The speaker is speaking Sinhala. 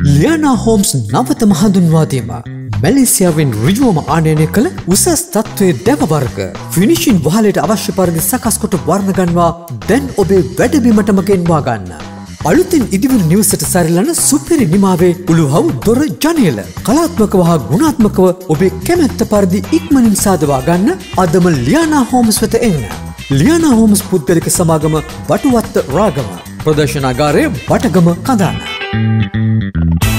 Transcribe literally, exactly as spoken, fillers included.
ලියානා හෝම්ස් නවතම හඳුන්වාදීම මැලේසියාවෙන් ඍජුවම ආනයනය කළ උසස් තත්ත්වයේ දැව වර්ග ෆිනිෂින් වහලට අවශ්‍ය පරිදි සකස් කොට වර්ණ ගන්වා දැන් ඔබේ වැඩබිමටම ගෙන්වා ගන්න. අලුතින් ඉදිවුණු නිවසට සරිලන සුපිරි නිමාවේ උළුහව් දොර ජනේල කලාත්මකව හා ගුණාත්මකව ඔබේ කැමැත්ත පරිදි ඉක්මනින් සාදවා ගන්න අදම ලියානා හෝම්ස් වෙත එන්න. ලියානා හෝම්ස් පුද්ගලික සමාගම වටුවත්ත රාගම ප්‍රදර්ශනාගාරය වටගම කඳාන.